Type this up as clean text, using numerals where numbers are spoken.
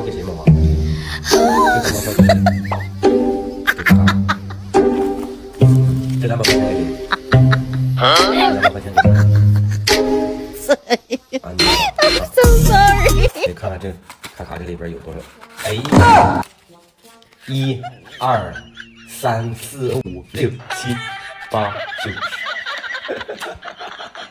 给谁梦话？这200块钱给谁？这200块钱给谁？I'm so sorry。你看看这卡卡这里边有多少？哎呀，1、2、3、4、5、6、7、8、9。